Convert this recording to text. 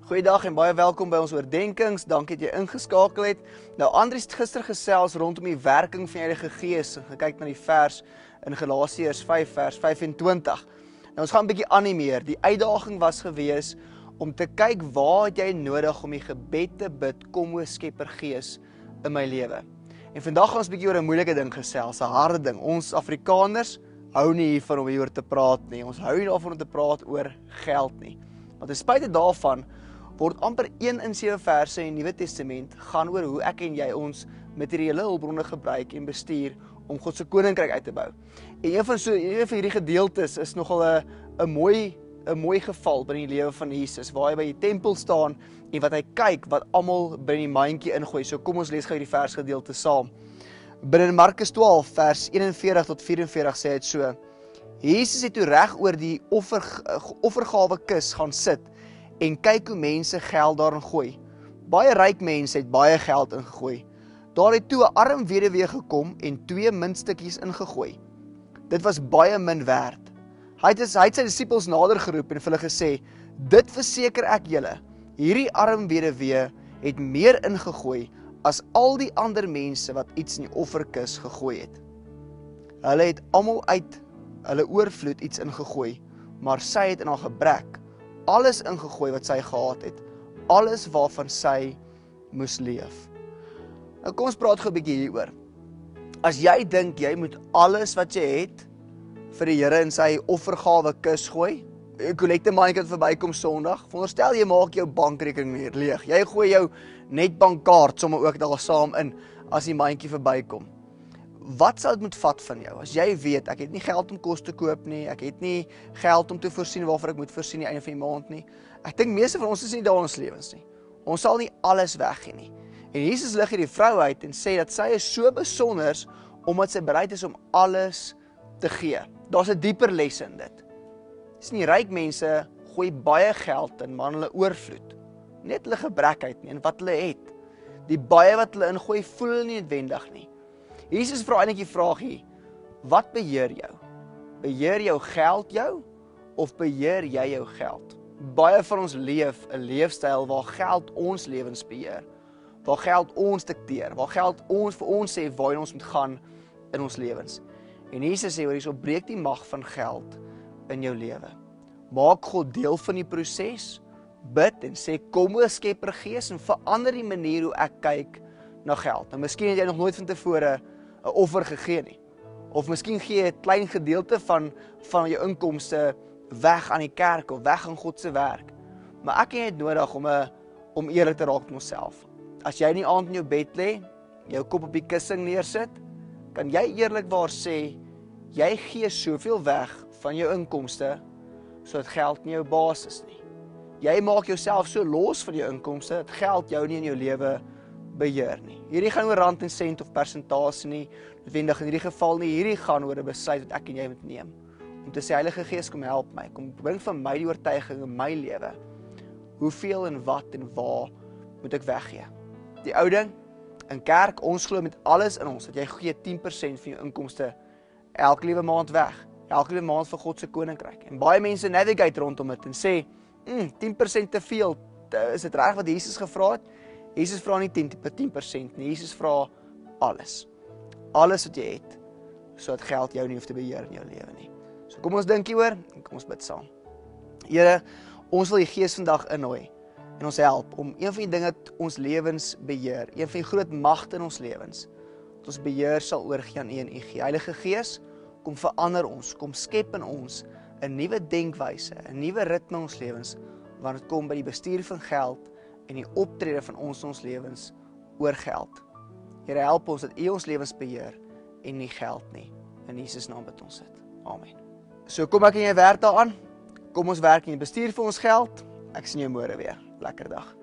Goeiedag en baie welkom by ons oordenkings. Dankie dat jy ingeskakel het. Nou Andries het gister gesels rondom die werking van die Heilige Gees en gekyk na die vers in Galasiërs 5 vers 25. Nou ons gaan 'n bietjie animeer. Die uitdaging was gewees om te kyk waar het jy nodig om die gebed te bid, kom o Skepper Gees in my lewe. En vandag gaan ons 'n bietjie oor 'n moeilike ding gesels, 'n harde ding. Ons Afrikaners hou nie hiervan om hieroor te praat nie. Ons hou nie daarvan om te praat oor geld nie. Want ten spyte daarvan word amper 1 in 7 verse in die Nuwe Testament gaan oor hoe ek en jy ons materiële hulpbronne gebruik en bestuur om God se koninkryk uit te bou. En een van hierdie gedeeltes is nogal 'n mooi geval binne die lewe van Jesus, waar hy by die tempel staan en wat hy kyk wat almal binne die mandjie ingooi. So kom ons lees gou hierdie versgedeelte saam. Binne Markus 12 vers 41 tot 44 sê dit so: Jesus het toe reg oor die offergawe kus gaan sit en kyk hoe mense geld daarin gooi. Baie ryk mense het baie geld ingegooi. Daar het toe 'n arm weduwee gekom en 2 muntstukkies ingegooi. Dit was baie min werd. Hy het sy disippels nader geroep en vir hulle gesê: "Dit verseker ek julle, hierdie arm weduwee het meer ingegooi as al die ander mense wat iets in die offerkus gegooi het. Hulle het almal uit hulle oorvloed iets ingegooi, maar sy het in haar gebrek alles ingegooi wat sy gehad het, alles waarvan sy moes leef." Nou kom ons praat gou 'n bietjie hieroor. As jy dink jy moet alles wat jy het vir die Here in sy offergawe kus gooi, 'n kollektemandjie wat verbykom Sondag, veronderstel jy maak jou bankrekening weer leeg. Jy gooi jou netbankkaart sommer ook daar saam in as die mandjie verbykom. Wat sal dit moet vat van jou? As jy weet, ek het nie geld om kos te koop nie, ek het nie geld om te voorsien waarvoor ek moet voorsien die einde van die maand nie. Ek dink meeste van ons is nie daar in ons lewens nie. Ons sal nie alles weggee nie. En Jesus lig hierdie vrou uit en sê dat sy is so besonders omdat sy bereid is om alles te gee. Daar's 'n dieper les in dit. Dis nie ryk mense gooi baie geld in, maar hulle oorvloed. Net hulle gebrek uit nie en wat hulle het. Die baie wat hulle ingooi, voel hulle nie noodwendig nie. Jesus vra eintlik die vraag hier: wat beheer jou? Beheer jou geld jou of beheer jy jou geld? Baie van ons leef 'n leefstyl waar geld ons lewens beheer. Waar geld ons dikteer, waar geld ons vir ons sê waarheen ons moet gaan in ons lewens. En Jesus sê hierso, breek die mag van geld in jou lewe. Maak God deel van die proses, bid en sê kom o Skepper Gees en verander die manier hoe ek kyk na geld. Nou miskien het jy nog nooit van tevore 'n offer gegee nie. Of miskien gee jy 'n klein gedeelte van jou inkomste weg aan die kerk of weg aan God se werk. Maar ek het nodig om eerlik te raak met onsself. As jy nie aand in jou bed lê, jou kop op die kussing neersit, kan jy eerlikwaar sê jy gee soveel weg van jou inkomste sodat geld nie jou baas is nie. Jy maak jouself so los van jou inkomste dat geld jou nie in jou lewe beheer nie. Hierdie gaan oor rand en sent of persentasie nie, noodwendig in hierdie geval nie. Hierdie gaan oor 'n besluit wat ek en jy moet neem. Om te sê, Heilige Gees, kom help my, kom bring vir my die oortuiging in my lewe. Hoeveel en wat en waar moet ek weggee? Die ou ding, in kerk, ons glo met alles in ons, dat jy gee 10% van jou inkomste elke liewe maand weg. Elke liewe maand vir God se koninkryk. En baie mense navigate rondom dit en sê, 10% te veel, is dit reg wat Jesus gevra het? Jesus vra nie 10% nie, Jesus vra alles. Alles wat jy het, sodat geld jou nie hoef te beheer in jou lewe nie. So kom ons dink hieroor en kom ons bid saam. Here, ons wil die Gees vandag innooi en ons help om een van die dinge wat ons lewens beheer, een van die groot magte in ons lewens, dat ons beheer sal oorgee aan U en U gee. Heilige Gees, kom verander ons, kom skep in ons 'n nuwe denkwyse, 'n nuwe ritme in ons lewens, wanneer dit kom by die bestuur van geld en die optrede van ons lewens oor geld. Here, help ons dat U ons lewens beheer en nie geld nie. In Jesus naam bid ons dit. Amen. So kom ek en jy werk daaraan. Kom ons werk en bestuur vir ons geld. Ek sien jou môre weer. Lekker dag.